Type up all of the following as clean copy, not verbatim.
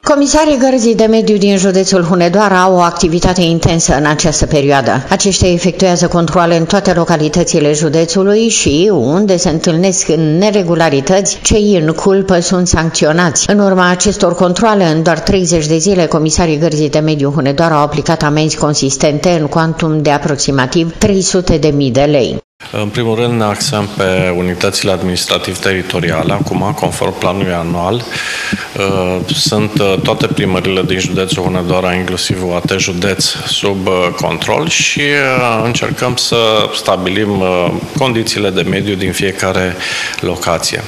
Comisarii Gărzii de Mediu din județul Hunedoara au o activitate intensă în această perioadă. Aceștia efectuează controale în toate localitățile județului și, unde se întâlnesc neregularități, cei în culpă sunt sancționați. În urma acestor controale, în doar 30 de zile, comisarii Gărzii de Mediu Hunedoara au aplicat amenzi consistente în cuantum de aproximativ 300.000 de lei. În primul rând ne axăm pe unitățile administrativ-teritoriale. Acum, conform planului anual, sunt toate primările din județul Hunedoara, inclusiv UAT județ, sub control și încercăm să stabilim condițiile de mediu din fiecare locație.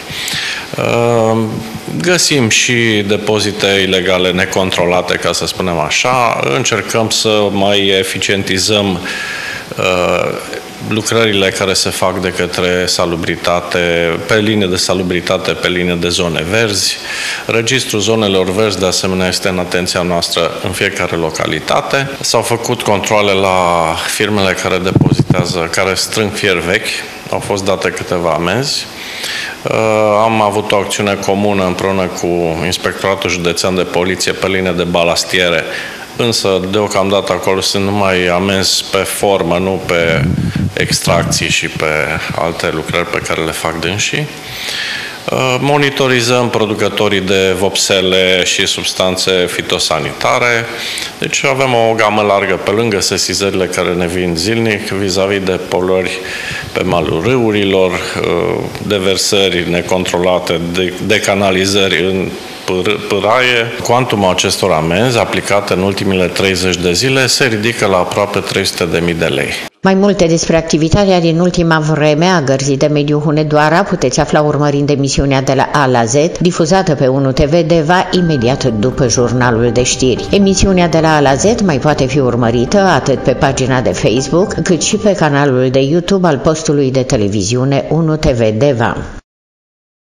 Găsim și depozite ilegale necontrolate, ca să spunem așa. Încercăm să mai eficientizăm lucrările care se fac de către salubritate, pe linie de salubritate, pe linie de zone verzi. Registrul zonelor verzi, de asemenea, este în atenția noastră în fiecare localitate. S-au făcut controale la firmele care depozitează, care strâng fier vechi. Au fost date câteva amenzi. Am avut o acțiune comună împreună cu Inspectoratul Județean de Poliție pe linie de balastiere, însă deocamdată acolo sunt numai amenzi pe formă, nu pe extracții și pe alte lucrări pe care le fac dânsii. Monitorizăm producătorii de vopsele și substanțe fitosanitare. Deci avem o gamă largă pe lângă sesizările care ne vin zilnic vis-a-vis de poluări pe malul râurilor, deversări necontrolate, decanalizări în pâraie. Cuantumul acestor amenzi aplicate în ultimile 30 de zile se ridică la aproape 300.000 de lei. Mai multe despre activitatea din ultima vreme a Gărzii de Mediu Hunedoara puteți afla urmărind emisiunea de la A la Z, difuzată pe 1 TV Deva imediat după jurnalul de știri. Emisiunea de la A la Z mai poate fi urmărită atât pe pagina de Facebook, cât și pe canalul de YouTube al postului de televiziune 1 TV Deva.